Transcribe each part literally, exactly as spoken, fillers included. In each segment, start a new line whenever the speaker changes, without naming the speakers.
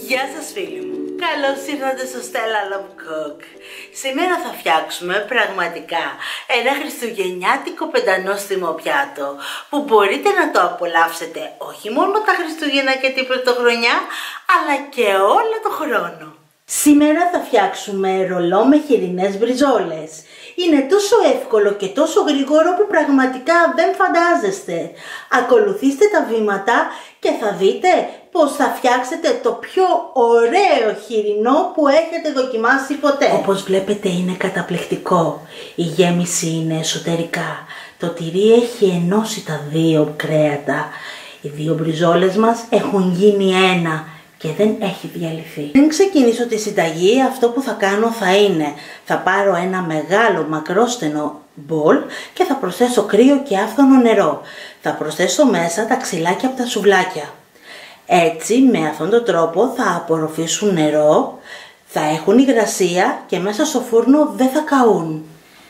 Γεια σας φίλοι μου, καλώς ήρθατε στο Stella Love Cook. Σήμερα θα φτιάξουμε πραγματικά ένα χριστουγεννιάτικο πεντανόστιμο πιάτο που μπορείτε να το απολαύσετε όχι μόνο τα Χριστούγεννα και την Πρωτοχρονιά, αλλά και όλο το χρόνο. Σήμερα θα φτιάξουμε ρολό με χοιρινές μπριζόλες. Είναι τόσο εύκολο και τόσο γρήγορο που πραγματικά δεν φαντάζεστε. Ακολουθήστε τα βήματα και θα δείτε πως θα φτιάξετε το πιο ωραίο χοιρινό που έχετε δοκιμάσει ποτέ. Όπως βλέπετε είναι καταπληκτικό. Η γέμιση είναι εσωτερικά. Το τυρί έχει ενώσει τα δύο κρέατα. Οι δύο μπριζόλες μας έχουν γίνει ένα και δεν έχει διαλυθεί. Πριν ξεκινήσω τη συνταγή, αυτό που θα κάνω θα είναι θα πάρω ένα μεγάλο μακρόστενο μπολ και θα προσθέσω κρύο και άφθονο νερό. Θα προσθέσω μέσα τα ξυλάκια από τα σουβλάκια. Έτσι με αυτόν τον τρόπο θα απορροφήσουν νερό, θα έχουν υγρασία και μέσα στο φούρνο δεν θα καούν.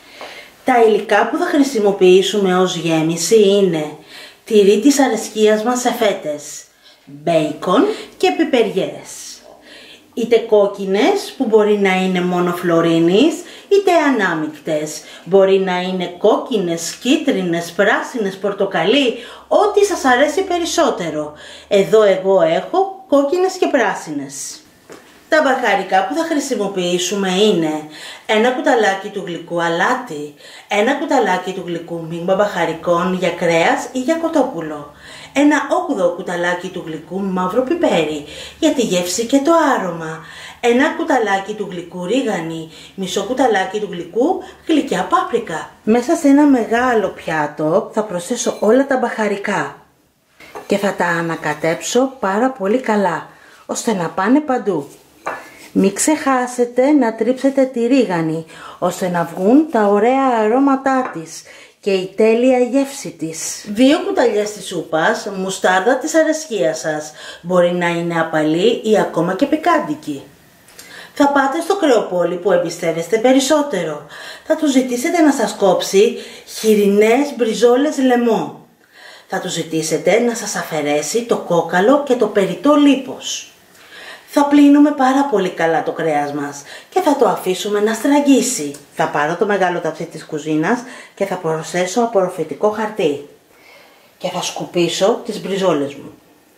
Τα υλικά που θα χρησιμοποιήσουμε ως γέμιση είναι τυρί της αρεσκίας μας σε φέτες, μπέικον και πιπεριές. Είτε κόκκινες που μπορεί να είναι μόνο φλωρίνης, είτε ανάμεικτες. Μπορεί να είναι κόκκινες, κίτρινες, πράσινες, πορτοκαλί, ό,τι σας αρέσει περισσότερο. Εδώ εγώ έχω κόκκινες και πράσινες. Τα μπαχαρικά που θα χρησιμοποιήσουμε είναι ένα κουταλάκι του γλυκού αλάτι, ένα κουταλάκι του γλυκού μίγμα μπαχαρικών για κρέας ή για κοτόπουλο, ένα όγδοο κουταλάκι του γλυκού μαύρο πιπέρι για τη γεύση και το άρωμα, ένα κουταλάκι του γλυκού ρίγανη, μισό κουταλάκι του γλυκού γλυκιά πάπρικα. Μέσα σε ένα μεγάλο πιάτο θα προσθέσω όλα τα μπαχαρικά και θα τα ανακατέψω πάρα πολύ καλά, ώστε να πάνε παντού. Μην ξεχάσετε να τρίψετε τη ρίγανη, ώστε να βγουν τα ωραία αρώματά της και η τέλεια γεύση της. Δύο κουταλιές της σούπας μουστάρδα της αρεσκίας σας. Μπορεί να είναι απαλή ή ακόμα και πικάντικη. Θα πάτε στο κρεοπόλι που εμπιστεύεστε περισσότερο. Θα του ζητήσετε να σας κόψει χοιρινές μπριζόλες λαιμό. Θα του ζητήσετε να σας αφαιρέσει το κόκαλο και το περιττό λίπος. Θα πλύνουμε πάρα πολύ καλά το κρέας μας και θα το αφήσουμε να στραγγίσει. Θα πάρω το μεγάλο ταψί της κουζίνας και θα προσθέσω απορροφητικό χαρτί και θα σκουπίσω τις μπριζόλες μου.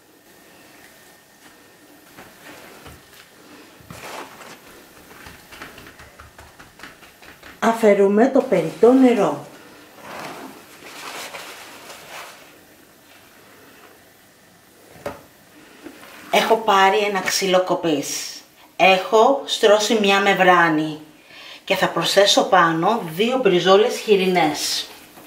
Αφαιρούμε το περιττό νερό. Έχω πάρει ένα ξύλο κοπής. Έχω στρώσει μια μεμβράνη και θα προσθέσω πάνω δύο μπριζόλες χοιρινές.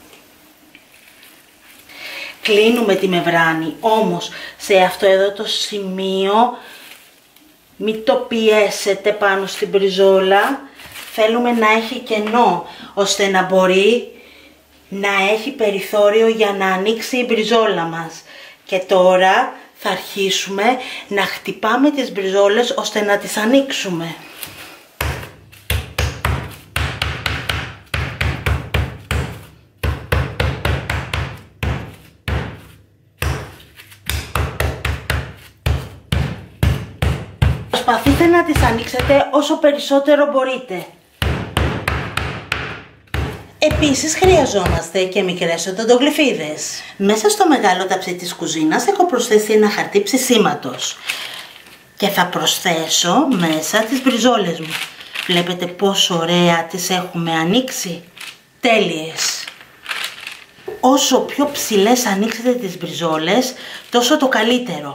Κλείνουμε τη μεμβράνη, όμως σε αυτό εδώ το σημείο μην το πιέσετε πάνω στην μπριζόλα. Θέλουμε να έχει κενό, ώστε να μπορεί να έχει περιθώριο για να ανοίξει η μπριζόλα μας. Και τώρα θα αρχίσουμε να χτυπάμε τις μπριζόλες ώστε να τις ανοίξουμε. Προσπαθείτε να τις ανοίξετε όσο περισσότερο μπορείτε. Επίσης χρειαζόμαστε και μικρές οδοντογλυφίδες. Μέσα στο μεγάλο ταψί της κουζίνας έχω προσθέσει ένα χαρτί ψησίματος και θα προσθέσω μέσα τις μπριζόλες μου. Βλέπετε πόσο ωραία τις έχουμε ανοίξει. Τέλειες. Όσο πιο ψηλές ανοίξετε τις μπριζόλες, τόσο το καλύτερο.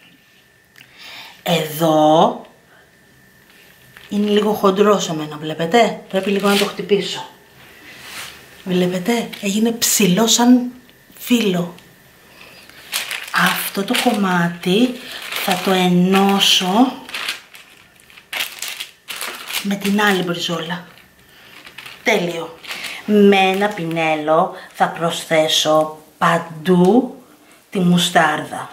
Εδώ είναι λίγο χοντρό σε μένα, βλέπετε. Πρέπει λίγο να το χτυπήσω. Βλέπετε, έγινε ψηλό σαν φύλλο. Αυτό το κομμάτι θα το ενώσω με την άλλη μπριζόλα. Τέλειο. Με ένα πινέλο θα προσθέσω παντού τη μουστάρδα.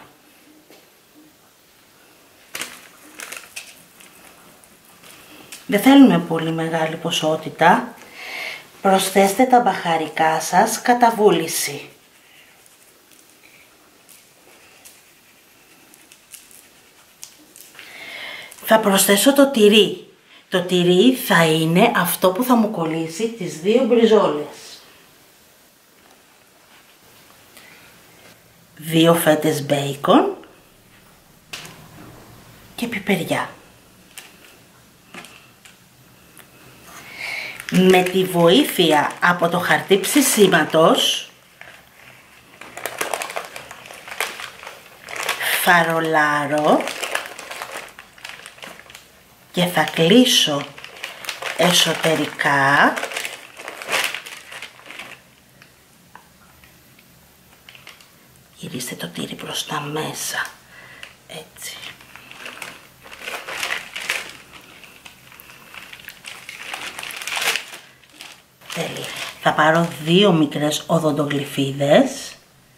Δεν θέλουμε πολύ μεγάλη ποσότητα. Προσθέστε τα μπαχαρικά σας κατά βούληση. Θα προσθέσω το τυρί. Το τυρί θα είναι αυτό που θα μου κολλήσει τις δύο μπριζόλες. Δύο φέτες μπέικον και πιπεριά. Με τη βοήθεια από το χαρτί ψησίματος θα ρολάρω και θα κλείσω εσωτερικά γυρίστε το τύρι προς τα μέσα, έτσι. Τέλεια. Θα πάρω δύο μικρές οδοντογλυφίδες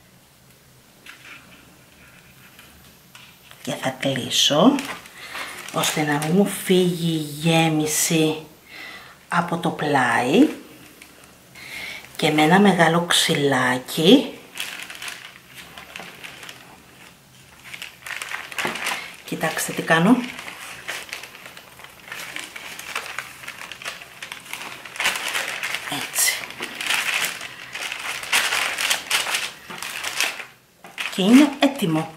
και θα κλείσω ώστε να μην μου φύγει η γέμιση από το πλάι και με ένα μεγάλο ξυλάκι κοιτάξτε τι κάνω. Έτσι. Και είναι έτοιμο.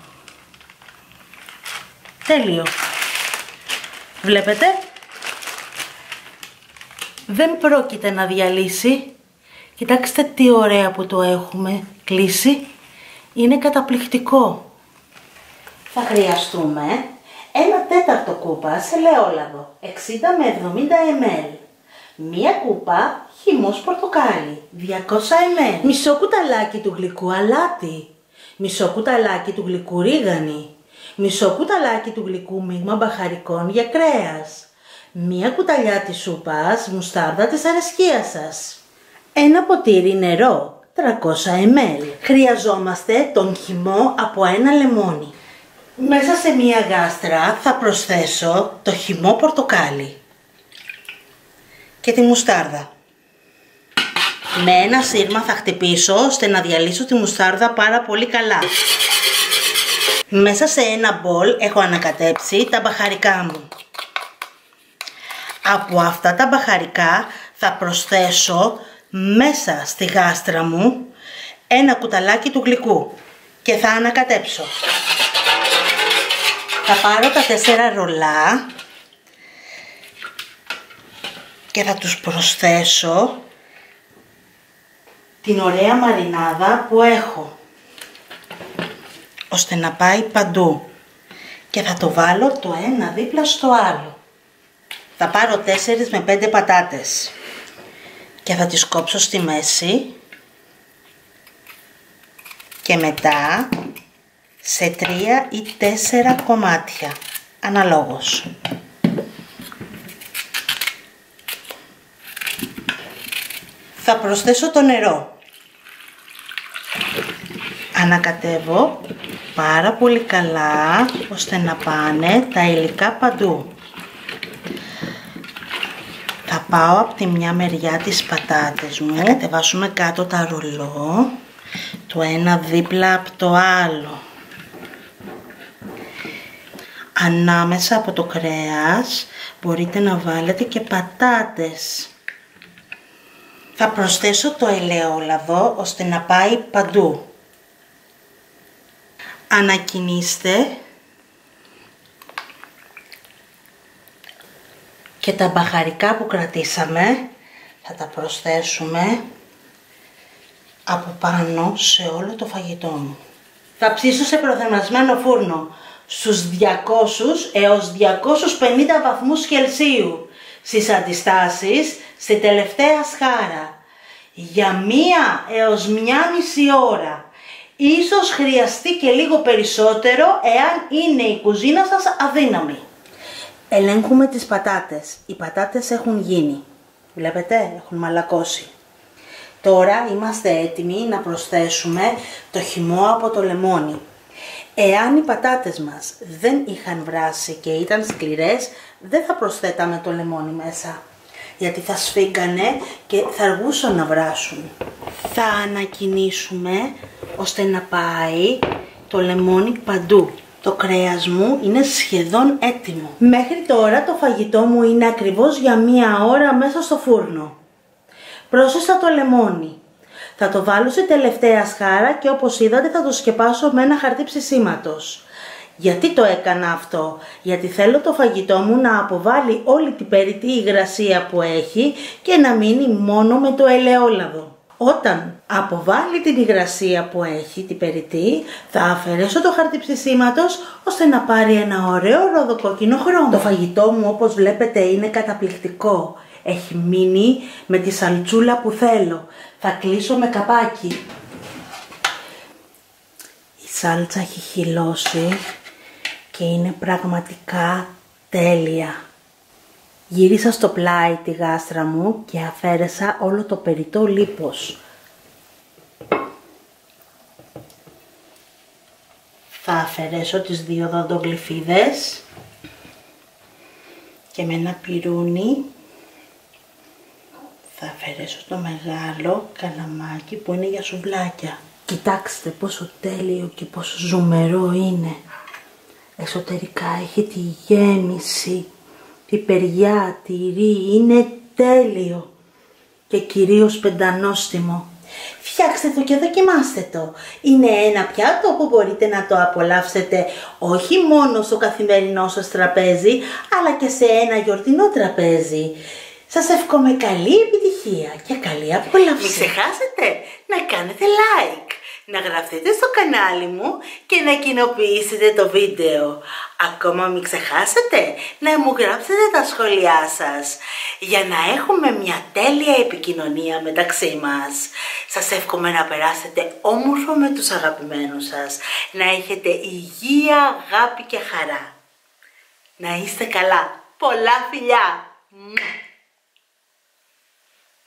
Τέλειο. Βλέπετε, δεν πρόκειται να διαλύσει. Κοιτάξτε τι ωραία που το έχουμε κλείσει. Είναι καταπληκτικό. Θα χρειαστούμε ένα τέταρτο κούπα σε ελαιόλαδο, εξήντα με εβδομήντα μιλιλίτρα. Μία κούπα χυμός πορτοκάλι, διακόσια μιλιλίτρα. Μισό κουταλάκι του γλυκού αλάτι. Μισό κουταλάκι του γλυκού ρίγανη. Μισό κουταλάκι του γλυκού μείγμα μπαχαρικών για κρέας. Μία κουταλιά της σούπας μουστάρδα της αρεσκίας σας. Ένα ποτήρι νερό, τριακόσια μιλιλίτρα. Χρειαζόμαστε τον χυμό από ένα λεμόνι. Μέσα σε μία γάστρα θα προσθέσω το χυμό πορτοκάλι και τη μουστάρδα. Με ένα σύρμα θα χτυπήσω ώστε να διαλύσω τη μουστάρδα πάρα πολύ καλά. Μέσα σε ένα μπολ έχω ανακατέψει τα μπαχαρικά μου. Από αυτά τα μπαχαρικά θα προσθέσω μέσα στη γάστρα μου ένα κουταλάκι του γλυκού και θα ανακατέψω. Θα πάρω τα τέσσερα ρολά και θα τους προσθέσω την ωραία μαρινάδα που έχω, ώστε να πάει παντού, και θα το βάλω το ένα δίπλα στο άλλο. Θα πάρω τέσσερις με πέντε πατάτες και θα τις κόψω στη μέση και μετά σε τρία ή τέσσερα κομμάτια, αναλόγως. Θα προσθέσω το νερό. Ανακατεύω πάρα πολύ καλά ώστε να πάνε τα υλικά παντού. Θα πάω από τη μια μεριά τις πατάτες μου, θα κατεβάσουμε κάτω τα ρολό, το ένα δίπλα από το άλλο. Ανάμεσα από το κρέας μπορείτε να βάλετε και πατάτες. Θα προσθέσω το ελαιόλαδο ώστε να πάει παντού. Ανακοινήστε και τα μπαχαρικά που κρατήσαμε θα τα προσθέσουμε από πάνω σε όλο το φαγητό μου. Θα ψήσω σε προθερμασμένο φούρνο στους διακόσιους έως διακόσιους πενήντα βαθμούς Κελσίου στις αντιστάσεις στη τελευταία σχάρα για μία έως μία μισή ώρα. Ίσως χρειαστεί και λίγο περισσότερο εάν είναι η κουζίνα σας αδύναμη. Ελέγχουμε τις πατάτες. Οι πατάτες έχουν γίνει. Βλέπετε, έχουν μαλακώσει. Τώρα είμαστε έτοιμοι να προσθέσουμε το χυμό από το λεμόνι. Εάν οι πατάτες μας δεν είχαν βράσει και ήταν σκληρές, δεν θα προσθέταμε το λεμόνι μέσα, γιατί θα σφίγγανε και θα αργούσαν να βράσουν. Θα ανακοινήσουμε ώστε να πάει το λεμόνι παντού. Το κρέας μου είναι σχεδόν έτοιμο. Μέχρι τώρα το φαγητό μου είναι ακριβώς για μία ώρα μέσα στο φούρνο. Πρόσθεσα το λεμόνι. Θα το βάλω σε τελευταία σκάρα και όπως είδατε θα το σκεπάσω με ένα χαρτί ψησίματος. Γιατί το έκανα αυτό? Γιατί θέλω το φαγητό μου να αποβάλει όλη την περιττή υγρασία που έχει και να μείνει μόνο με το ελαιόλαδο. Όταν αποβάλει την υγρασία που έχει, την περιττή, θα αφαιρέσω το χαρτί ψησίματος ώστε να πάρει ένα ωραίο ροδοκόκκινο χρώμα. Το φαγητό μου, όπως βλέπετε, είναι καταπληκτικό. Έχει μείνει με τη σαλτσούλα που θέλω. Θα κλείσω με καπάκι. Η σάλτσα έχει χυλώσει και είναι πραγματικά τέλεια. Γύρισα στο πλάι τη γάστρα μου και αφαίρεσα όλο το περιττό λίπος. Θα αφαιρέσω τις δύο δοντογλυφίδες και με ένα πιρούνι θα αφαιρέσω το μεγάλο καλαμάκι που είναι για σουβλάκια. Κοιτάξτε πόσο τέλειο και πόσο ζουμερό είναι. Εσωτερικά έχει τη γέμιση, πιπεριά, τυρί, είναι τέλειο και κυρίως πεντανόστιμο. Φτιάξτε το και δοκιμάστε το. Είναι ένα πιάτο που μπορείτε να το απολαύσετε όχι μόνο στο καθημερινό σας τραπέζι, αλλά και σε ένα γιορτινό τραπέζι. Σας εύχομαι καλή επιτυχία και καλή απόλαυση. Μην ξεχάσετε να κάνετε like, να γραφτείτε στο κανάλι μου και να κοινοποιήσετε το βίντεο. Ακόμα μην ξεχάσετε να μου γράψετε τα σχόλιά σας για να έχουμε μια τέλεια επικοινωνία μεταξύ μας. Σας εύχομαι να περάσετε όμορφα με τους αγαπημένους σας, να έχετε υγεία, αγάπη και χαρά. Να είστε καλά. Πολλά φιλιά!